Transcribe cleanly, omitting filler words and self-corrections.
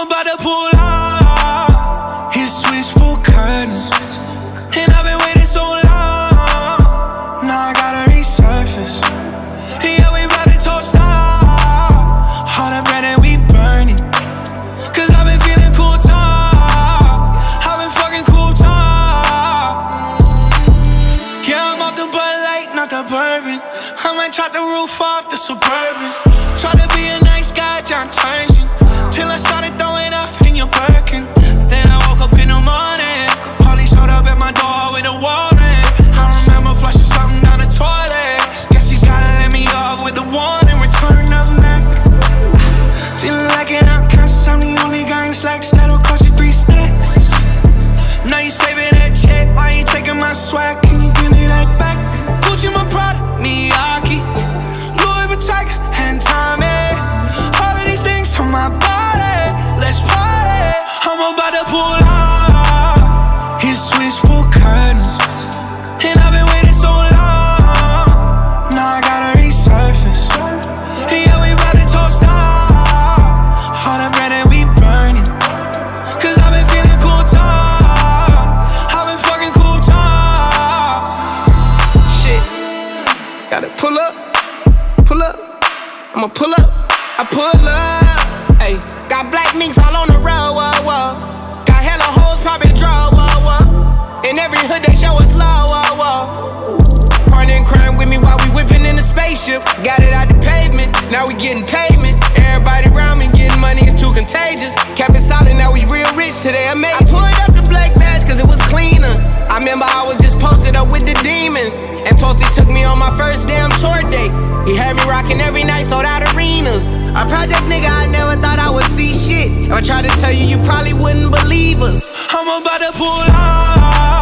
about to pull out. His switchboard curtains, and I've been waiting so long. Now I gotta resurface. Yeah, we about to toast out. All the bread and we burning, cause I've been feeling cool top. I've been fucking cool top. Yeah, I'm off the Bud Light, not the bourbon. I might chop the roof off the Suburbans. Try to be a nice guy, John Turner, till I started throwing up in your Birkin. Then I woke up in the morning, Polly showed up at my door with a warrant. I remember flushing something down the toilet. Guess you gotta let me off with the warning. Return of Mac. Feeling like an outcast, I'm the only guy in slacks that'll cost you 3 stacks. Now you saving that check, why you taking my swag? Can you give me that back? Gucci my product, Miyake, Louis Vuitton, and Tommy. All of these things on my body, let's party. I'm about to pull out. His switchboard curtains, and I've been waiting so long. Now I gotta resurface. Yeah, we about to toast out. All the bread and we burning, cause I've been feeling cool top. I've been fucking cool top. Shit, gotta pull up, I'ma pull up, I pull up. Ayy, got black minks all on the road, whoa, whoa. Got hella hoes poppin' draw, whoa, whoa. In every hood they show us low, whoa, whoa. Partner in crime with me while we whippin' in the spaceship. Got it out the pavement, now we getting payment. Everybody around me getting money is too contagious. Kept it solid, now we real rich today, amazing. I pulled up the black badge cause it was cleaner. I remember I was just posted up with the demons, and Posty took me on my first damn tour date. He had me rocking every night, sold out arenas. A project nigga, I never thought I would see shit. If I tried to tell you, you probably wouldn't believe us. I'm about to pull out.